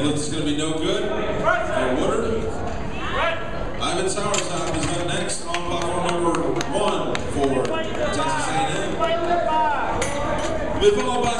Ambulance is going to be no good. Woodard. Ivan Sauersop is up next on platform number 1 for Texas A&M. We'll be followed by